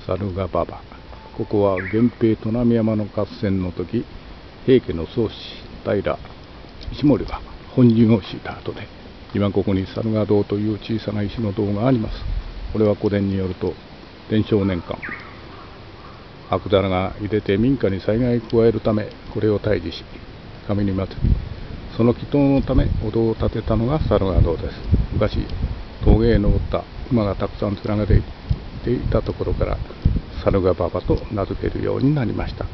猿ヶ馬場。ここは源平砺波山の合戦の時、平家の宗師平石森が本陣を敷いた後で、今ここに猿ヶ堂という小さな石の堂があります。これは古伝によると、天正年間、悪だらが入れて民家に災害を加えるため、これを退治し、神に祀り、その祈祷のためお堂を建てたのが猿ヶ堂です。昔、峠へ登った馬がたくさん連なれていたところから、猿ヶ馬場と名付けるようになりました。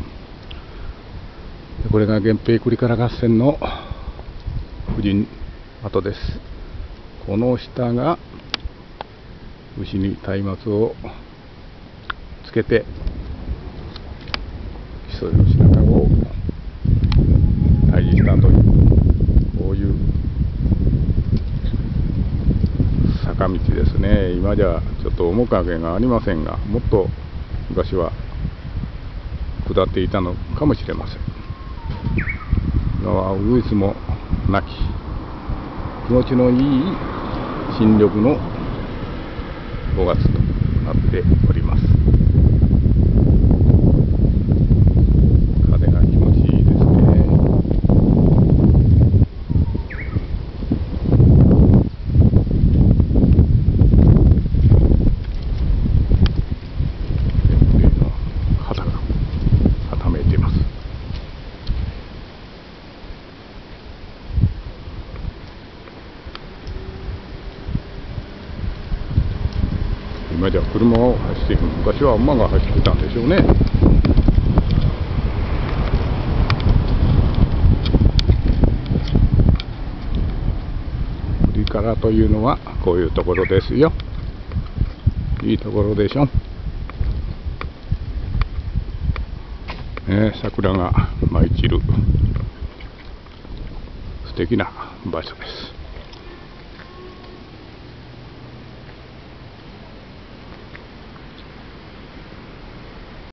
これが源平栗から合戦の布陣跡です。この下が牛に松明をつけて木曽義仲を退治したという、こういう坂道ですね。今じゃちょっと面影がありませんが、もっと昔は下っていたのかもしれません。今はウグイスもなき、気持ちのいい新緑の5月となっております。風が気持ちいいですね。旗がはためいています。今じゃ車を走っている。昔は馬が走ってたんでしょうね。栗からというのはこういうところですよ。いいところでしょ。桜が舞い散る素敵な場所です。